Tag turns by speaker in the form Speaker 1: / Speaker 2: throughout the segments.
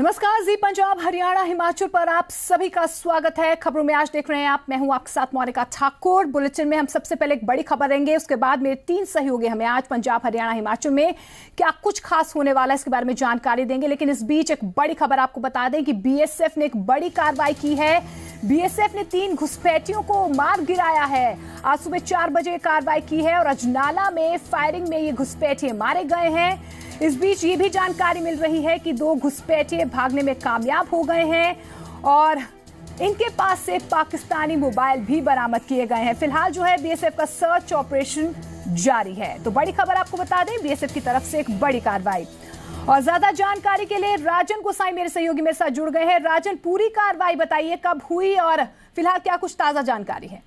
Speaker 1: नमस्कार, जी पंजाब हरियाणा हिमाचल पर आप सभी का स्वागत है। खबरों में आज देख रहे हैं आप, मैं हूं आपके साथ मोनिका ठाकुर। बुलेटिन में हम सबसे पहले एक बड़ी खबर देंगे, उसके बाद मेरे 3 सहयोगी हमें आज पंजाब हरियाणा हिमाचल में क्या कुछ खास होने वाला है इसके बारे में जानकारी देंगे। लेकिन इस बीच एक बड़ी खबर आपको बता दें कि बीएसएफ ने एक बड़ी कार्रवाई की है। बीएसएफ ने 3 घुसपैठियों को मार गिराया है। आज सुबह 4 बजे कार्रवाई की है और अजनाला में फायरिंग में ये घुसपैठिए मारे गए हैं। इस बीच ये भी जानकारी मिल रही है कि 2 घुसपैठिए भागने में कामयाब हो गए हैं और इनके पास से पाकिस्तानी मोबाइल भी बरामद किए गए हैं। फिलहाल जो है बीएसएफ का सर्च ऑपरेशन जारी है। तो बड़ी खबर आपको बता दें, बीएसएफ की तरफ से एक बड़ी कार्रवाई। और ज्यादा जानकारी के लिए राजन गोसाई मेरे सहयोगी मेरे साथ जुड़ गए हैं। राजन, पूरी कार्रवाई बताइए, कब हुई और फिलहाल क्या कुछ ताजा जानकारी है?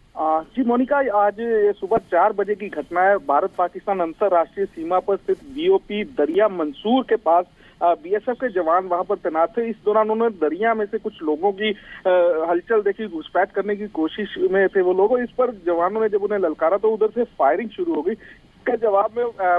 Speaker 2: जी मोनिका, आज सुबह 4 बजे की घटना है। भारत पाकिस्तान अंतरराष्ट्रीय सीमा पर स्थित बीओपी दरिया मंसूर के पास बीएसएफ के जवान वहां पर तैनात थे। इस दौरान उन्होंने दरिया में से कुछ लोगों की हलचल देखी, घुसपैठ करने की कोशिश में थे वो लोग। इस पर जवानों ने जब उन्हें ललकारा तो उधर से फायरिंग शुरू हो गई। इसके जवाब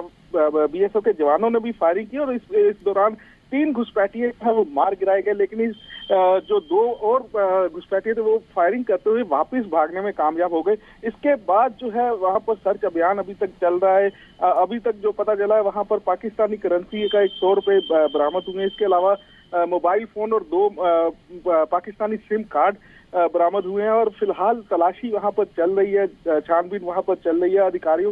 Speaker 2: में बीएसएफ के जवानों ने भी फायरिंग की और इस दौरान 3 घुसपैठिए वो मार गिराए गए। लेकिन इस जो 2 और घुसपैठिए थे वो फायरिंग करते हुए वापस भागने में कामयाब हो गए। इसके बाद जो है वहां पर सर्च अभियान अभी तक चल रहा है। अभी तक जो पता चला है वहां पर पाकिस्तानी करेंसी का 100 रुपए बरामद हुए। इसके अलावा मोबाइल फोन और 2 पाकिस्तानी सिम कार्ड बरामद हुए हैं और फिलहाल तलाशी वहां पर चल रही है, छानबीन वहां पर चल रही है। अधिकारियों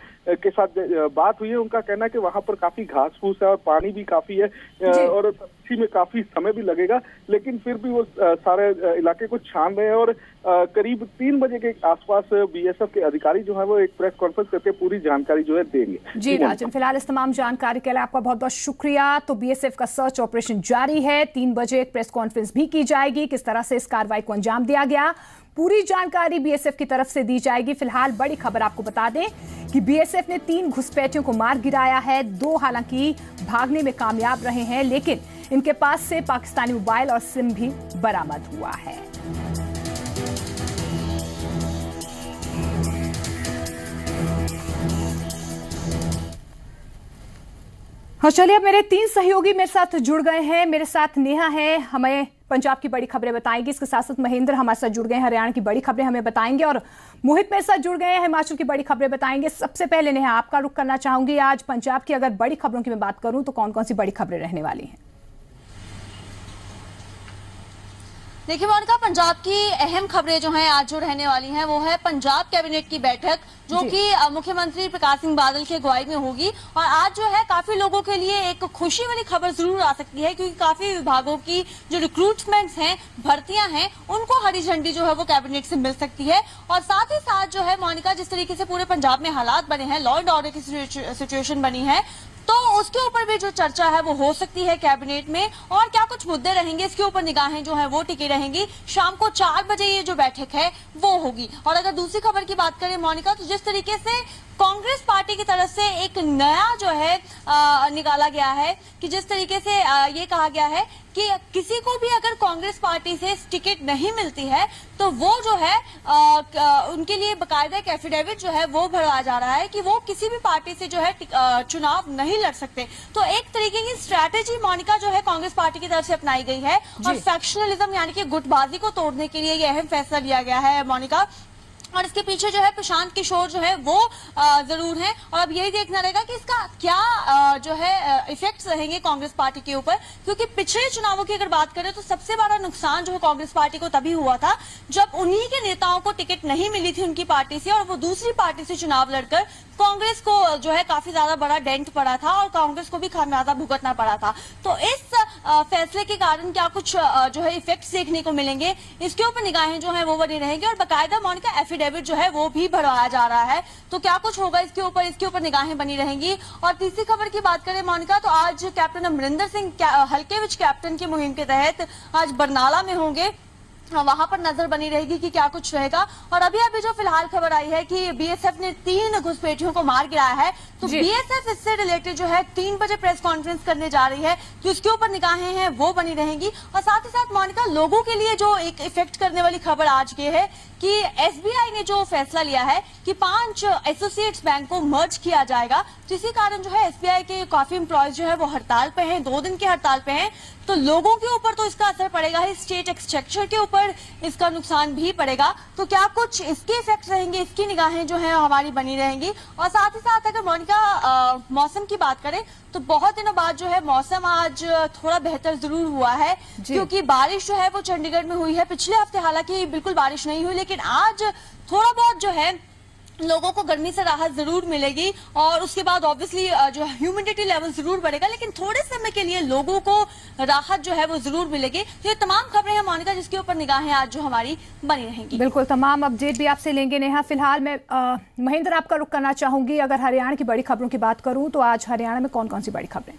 Speaker 2: के साथ बात हुई है, उनका कहना है कि वहां पर काफी घास फूस है और पानी भी काफी है और तलाशी में काफी समय भी लगेगा। लेकिन फिर भी वो सारे इलाके को छान रहे हैं और करीब 3 बजे के आसपास बीएसएफ के अधिकारी जो है वो एक प्रेस कॉन्फ्रेंस करके पूरी जानकारी जो है देंगे।
Speaker 1: जी राजन, फिलहाल इस तमाम जानकारी के लिए आपका बहुत बहुत शुक्रिया। तो बीएसएफ का सर्च ऑपरेशन जारी है। 3 बजे एक प्रेस कॉन्फ्रेंस भी की जाएगी, किस तरह से इस कार्रवाई को अंजाम दिया गया पूरी जानकारी बीएसएफ की तरफ से दी जाएगी। फिलहाल बड़ी खबर आपको बता दें कि बीएसएफ ने 3 घुसपैठियों को मार गिराया है। 2 हालांकि भागने में कामयाब रहे हैं, लेकिन इनके पास से पाकिस्तानी मोबाइल और सिम भी बरामद हुआ है। हाँ, चलिए अब मेरे 3 सहयोगी मेरे साथ जुड़ गए हैं। मेरे साथ नेहा है, हमें पंजाब की बड़ी खबरें बताएंगी। इसके साथ साथ महेंद्र हमारे साथ जुड़ गए हैं, हरियाणा की बड़ी खबरें हमें बताएंगे और मोहित मेरे साथ जुड़ गए हैं, हिमाचल की बड़ी खबरें बताएंगे। सबसे पहले नेहा, आपका रुख करना चाहूंगी। आज पंजाब की अगर बड़ी खबरों की मैं बात करूं तो कौन कौन सी बड़ी खबरें रहने वाली हैं?
Speaker 3: देखिए मोनिका, पंजाब की अहम खबरें जो हैं आज जो रहने वाली हैं वो है पंजाब कैबिनेट की बैठक जो कि मुख्यमंत्री प्रकाश सिंह बादल की अगुवाई में होगी। और आज जो है काफी लोगों के लिए एक खुशी वाली खबर जरूर आ सकती है, क्योंकि काफी विभागों की जो रिक्रूटमेंट्स हैं, भर्तियां हैं, उनको हरी झंडी जो है वो कैबिनेट से मिल सकती है। और साथ ही साथ जो है मोनिका, जिस तरीके से पूरे पंजाब में हालात बने हैं, लॉ एंड ऑर्डर की सिचुएशन बनी है, तो उसके ऊपर भी जो चर्चा है वो हो सकती है कैबिनेट में। और क्या कुछ मुद्दे रहेंगे इसके ऊपर निगाहें जो है वो टिकी रहेंगी। शाम को 4 बजे ये जो बैठक है वो होगी। और अगर दूसरी खबर की बात करें मोनिका, तो जिस तरीके से कांग्रेस पार्टी की तरफ से एक नया जो है निकाला गया है कि जिस तरीके से ये कहा गया है कि किसी को भी अगर कांग्रेस पार्टी से टिकट नहीं मिलती है तो वो जो है उनके लिए बकायदा एक एफिडेविट जो है वो भरवाया जा रहा है कि वो किसी भी पार्टी से जो है चुनाव नहीं लड़ सकते। तो एक तरीके की स्ट्रैटेजी मोनिका जो है कांग्रेस पार्टी की तरफ से अपनाई गई है और फैक्शनलिज्म यानी कि गुटबाजी को तोड़ने के लिए ये अहम फैसला लिया गया है मोनिका। और इसके पीछे जो है प्रशांत किशोर जो है वो जरूर है। और अब यही देखना रहेगा कि इसका क्या जो है इफेक्ट्स रहेंगे कांग्रेस पार्टी के ऊपर, क्योंकि पिछले चुनावों की अगर बात करें तो सबसे बड़ा नुकसान जो है कांग्रेस पार्टी को तभी हुआ था जब उन्हीं के नेताओं को टिकट नहीं मिली थी उनकी पार्टी से और वो दूसरी पार्टी से चुनाव लड़कर कांग्रेस को जो है काफी ज्यादा बड़ा डेंट पड़ा था और कांग्रेस को भी खामियाजा भुगतना पड़ा था। तो इस फैसले के कारण क्या कुछ जो है इफेक्ट्स देखने को मिलेंगे, इसके ऊपर निगाहें जो है वो बनी रहेंगी। और बाकायदा मोनिका एफिडेविट जो है वो भी भरवाया जा रहा है, तो क्या कुछ होगा इसके ऊपर निगाहें बनी रहेंगी। और तीसरी खबर की बात करें मोनिका, तो आज कैप्टन अमरिंदर सिंह हल्के विच कैप्टन की मुहिम के तहत आज बरनाला में होंगे, वहां पर नजर बनी रहेगी कि क्या कुछ रहेगा। और अभी जो फिलहाल खबर आई है कि बीएसएफ ने 3 घुसपैठियों को मार गिराया है, तो बीएसएफ इससे रिलेटेड जो है 3 बजे प्रेस कॉन्फ्रेंस करने जा रही है, तो उसके ऊपर निगाहें हैं वो बनी रहेंगी। और साथ ही साथ मोनिका, लोगों के लिए जो एक इफेक्ट करने वाली खबर आज ये है कि एसबीआई ने जो फैसला लिया है कि 5 एसोसिएट्स बैंक को मर्ज किया जाएगा, जिसके कारण जो है एसबीआई के काफी एम्प्लॉयज जो है वो हड़ताल पे हैं, 2 दिन की हड़ताल पे हैं। तो लोगों के ऊपर तो इसका असर पड़ेगा ही, स्टेट एक्सचेक्चर के ऊपर इसका नुकसान भी पड़ेगा। तो क्या कुछ इसके इफेक्ट रहेंगे, इसकी निगाहें जो है हमारी बनी रहेंगी। और साथ ही साथ अगर मोनिका मौसम की बात करें तो बहुत दिनों बाद जो है मौसम आज थोड़ा बेहतर जरूर हुआ है, क्योंकि बारिश जो है वो चंडीगढ़ में हुई है। पिछले हफ्ते हालांकि बिल्कुल बारिश नहीं हुई, लेकिन आज थोड़ा बहुत जो है लोगों को गर्मी से राहत जरूर मिलेगी। और उसके बाद ऑब्वियसली जो ह्यूमिडिटी लेवल जरूर बढ़ेगा, लेकिन थोड़े समय के लिए लोगों को राहत जो है वो जरूर मिलेगी। तो ये तमाम खबरें हैं मोनिका, जिसके ऊपर निगाहें आज जो हमारी बनी रहेंगी।
Speaker 1: बिल्कुल, तमाम अपडेट भी आपसे लेंगे नेहा। फिलहाल मैं महेंद्र आपका रुख करना चाहूंगी। अगर हरियाणा की बड़ी खबरों की बात करूं तो आज हरियाणा में कौन कौन सी बड़ी खबरें?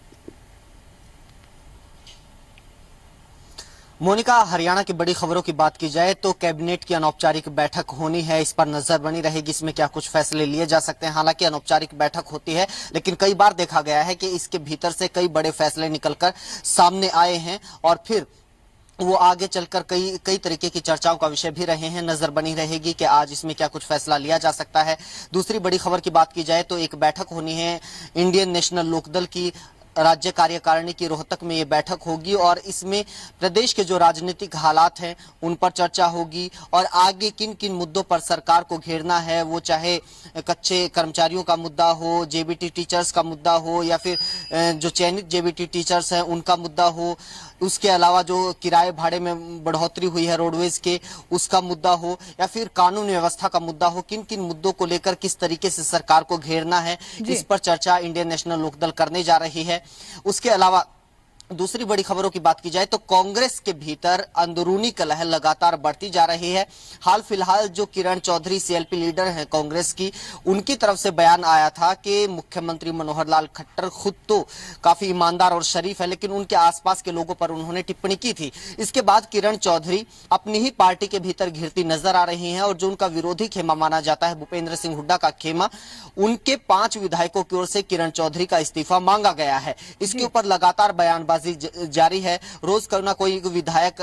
Speaker 4: मोनिका, हरियाणा की बड़ी खबरों की बात की जाए तो कैबिनेट की अनौपचारिक बैठक होनी है, इस पर नजर बनी रहेगी, इसमें क्या कुछ फैसले लिए जा सकते हैं। हालांकि अनौपचारिक बैठक होती है, लेकिन कई बार देखा गया है कि इसके भीतर से कई बड़े फैसले निकलकर सामने आए हैं और फिर वो आगे चलकर कई तरीके की चर्चाओं का विषय भी रहे हैं। नजर बनी रहेगी कि आज इसमें क्या कुछ फैसला लिया जा सकता है। दूसरी बड़ी खबर की बात की जाए तो एक बैठक होनी है इंडियन नेशनल लोकदल की, राज्य कार्यकारिणी की रोहतक में ये बैठक होगी और इसमें प्रदेश के जो राजनीतिक हालात हैं उन पर चर्चा होगी और आगे किन किन मुद्दों पर सरकार को घेरना है, वो चाहे कच्चे कर्मचारियों का मुद्दा हो, जेबीटी टीचर्स का मुद्दा हो या फिर जो चयनित जेबीटी टीचर्स हैं उनका मुद्दा हो, उसके अलावा जो किराए भाड़े में बढ़ोतरी हुई है रोडवेज के उसका मुद्दा हो या फिर कानून व्यवस्था का मुद्दा हो, किन किन मुद्दों को लेकर किस तरीके से सरकार को घेरना है, इस पर चर्चा इंडियन नेशनल लोकदल करने जा रही है। उसके अलावा दूसरी बड़ी खबरों की बात की जाए तो कांग्रेस के भीतर अंदरूनी कलह लगातार बढ़ती जा रही है। हाल फिलहाल जो किरण चौधरी सीएलपी लीडर हैं कांग्रेस की, उनकी तरफ से बयान आया था कि मुख्यमंत्री मनोहर लाल खट्टर खुद तो काफी ईमानदार और शरीफ है, लेकिन उनके आसपास के लोगों पर उन्होंने टिप्पणी की थी। इसके बाद किरण चौधरी अपनी ही पार्टी के भीतर घिरती नजर आ रही हैं और जो उनका विरोधी खेमा माना जाता है भूपेंद्र सिंह हुड्डा का खेमा, उनके 5 विधायकों की ओर से किरण चौधरी का इस्तीफा मांगा गया है। इसके ऊपर लगातार बयान जारी है, रोज कोई ना कोई विधायक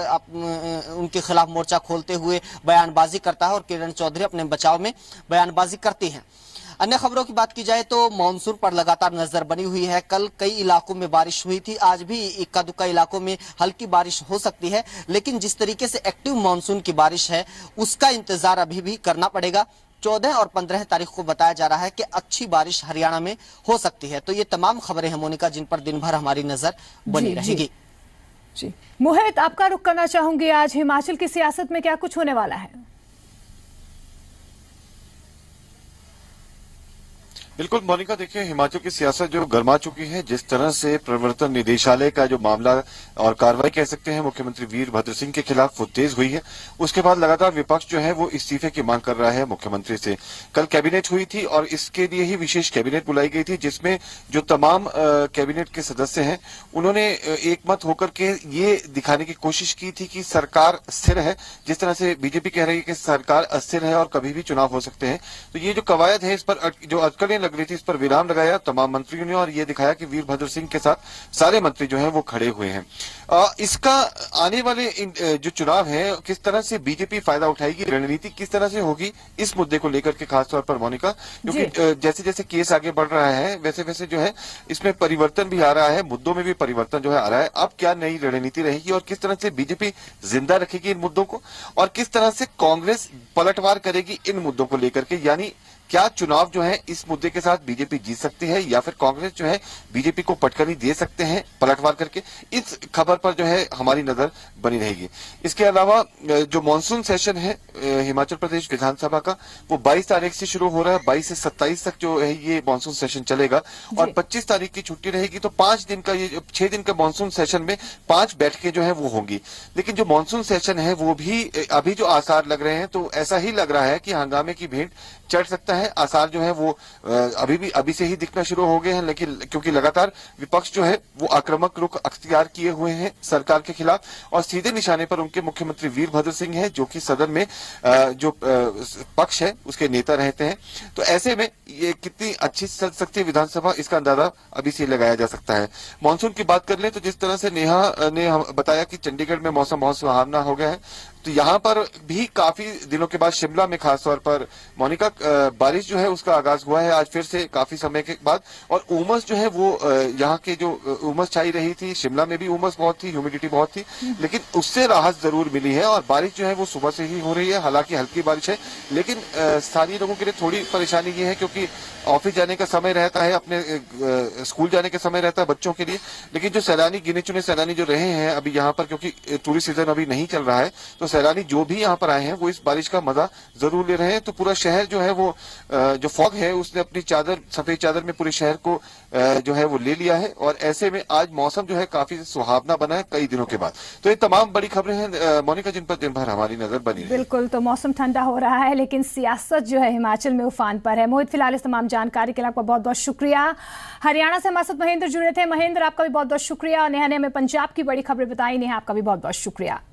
Speaker 4: उनके खिलाफ मोर्चा खोलते हुए बयानबाजी करता है और किरण चौधरी अपने बचाव में बयानबाजी करती हैं। अन्य खबरों की बात की जाए तो मानसून पर लगातार नजर बनी हुई है। कल कई इलाकों में बारिश हुई थी, आज भी इक्का दुक्का इलाकों में हल्की बारिश हो सकती है, लेकिन जिस तरीके से एक्टिव मानसून की बारिश है उसका इंतजार अभी भी करना पड़ेगा। 14 और 15 तारीख को बताया जा रहा है कि अच्छी बारिश हरियाणा में हो सकती है। तो ये तमाम खबरें हैं मोनिका, जिन पर दिन भर हमारी नजर बनी रहेगी।
Speaker 1: जी मोहित, आपका रुख करना चाहूंगी, आज हिमाचल की सियासत में क्या कुछ होने वाला है?
Speaker 5: बिल्कुल मोनिका, देखिए हिमाचल की सियासत जो गर्मा चुकी है, जिस तरह से प्रवर्तन निदेशालय का जो मामला और कार्रवाई कह सकते हैं मुख्यमंत्री वीरभद्र सिंह के खिलाफ वो तेज हुई है, उसके बाद लगातार विपक्ष जो है वो इस्तीफे की मांग कर रहा है मुख्यमंत्री से। कल कैबिनेट हुई थी और इसके लिए ही विशेष कैबिनेट बुलाई गई थी, जिसमें जो तमाम कैबिनेट के सदस्य हैं उन्होंने एक मत होकर के ये दिखाने की कोशिश की थी कि सरकार स्थिर है। जिस तरह से बीजेपी कह रही है कि सरकार अस्थिर है और कभी भी चुनाव हो सकते हैं, तो ये जो कवायद है इस पर जो अटकलें लग रही थी, इस पर विराम लगाया तमाम मंत्रियों ने और ये दिखाया कि वीरभद्र सिंह के साथ सारे मंत्री जो हैं वो खड़े हुए हैं। इसका आने वाले जो चुनाव है किस तरह से बीजेपी फायदा उठाएगी, रणनीति किस तरह से होगी, इस मुद्दे को लेकर के खासतौर पर मोनिका, क्योंकि जैसे जैसे केस आगे बढ़ रहा है वैसे वैसे जो है इसमें परिवर्तन भी आ रहा है, मुद्दों में भी परिवर्तन जो है आ रहा है। अब क्या नई रणनीति रहेगी और किस तरह से बीजेपी जिंदा रखेगी इन मुद्दों को और किस तरह से कांग्रेस पलटवार करेगी इन मुद्दों को लेकर के, यानी क्या चुनाव जो है इस मुद्दे के साथ बीजेपी जीत सकती है या फिर कांग्रेस जो है बीजेपी को पटखनी दे सकते हैं पलटवार करके, इस खबर पर जो है हमारी नजर बनी रहेगी। इसके अलावा जो मानसून सेशन है हिमाचल प्रदेश विधानसभा का, वो 22 तारीख से शुरू हो रहा है, 22 से 27 तक जो है ये मानसून सेशन चलेगा और 25 तारीख की छुट्टी रहेगी। तो 5 दिन का, ये 6 दिन का मानसून सेशन में 5 बैठकें जो है वो होंगी। लेकिन जो मानसून सेशन है वो भी अभी जो आसार लग रहे हैं, तो ऐसा ही लग रहा है कि हंगामे की भीड़ चढ़ सकता है। आसार जो है वो अभी से ही दिखना शुरू हो गए हैं, लेकिन क्योंकि लगातार विपक्ष जो है वो आक्रामक रुख अख्तियार किए हुए हैं सरकार के खिलाफ और सीधे निशाने पर उनके मुख्यमंत्री वीरभद्र सिंह हैं, जो कि सदन में जो पक्ष है उसके नेता रहते हैं। तो ऐसे में ये कितनी अच्छी चल सकती है विधानसभा, इसका अंदाजा अभी से लगाया जा सकता है। मानसून की बात कर ले तो जिस तरह से नेहा ने बताया कि चंडीगढ़ में मौसम बहुत सुहावना हो गया है, तो यहाँ पर भी काफी दिनों के बाद शिमला में खासतौर पर मोनिका बारिश जो है उसका आगाज हुआ है आज फिर से काफी समय के बाद। और उमस जो है वो यहाँ के जो उमस छाई रही थी, शिमला में भी उमस बहुत थी, ह्यूमिडिटी बहुत थी, लेकिन उससे राहत जरूर मिली है। और बारिश जो है वो सुबह से ही हो रही है, हालांकि हल्की बारिश है, लेकिन स्थानीय लोगों के लिए थोड़ी परेशानी ये है क्योंकि ऑफिस जाने का समय रहता है, अपने स्कूल जाने का समय रहता है बच्चों के लिए। लेकिन जो सैलानी, गिने चुने सैलानी जो रहे हैं अभी यहाँ पर, क्योंकि टूरिस्ट सीजन अभी नहीं चल रहा है, तो सैलानी जो भी यहाँ पर आए हैं वो इस बारिश का मजा जरूर ले रहे हैं। तो पूरा शहर जो है वो जो फॉग है उसने अपनी चादर, सफेद चादर में पूरे शहर को जो है वो ले लिया है। और ऐसे में आज मौसम जो है काफी सुहावना बना है कई दिनों के बाद। तो ये तमाम बड़ी खबरें हैं मोनिका जिन पर दिन भर हमारी नजर बनी है।
Speaker 1: बिल्कुल, तो मौसम ठंडा हो रहा है लेकिन सियासत जो है हिमाचल में उफान पर है। मोहित, फिलहाल इस तमाम जानकारी के लिए आपका बहुत बहुत शुक्रिया। हरियाणा से हमारे साथ महेंद्र जुड़े थे। महेंद्र, आपका भी बहुत बहुत शुक्रिया। नेहा ने हमें पंजाब की बड़ी खबरें बताई। नेहा, आपका भी बहुत बहुत शुक्रिया।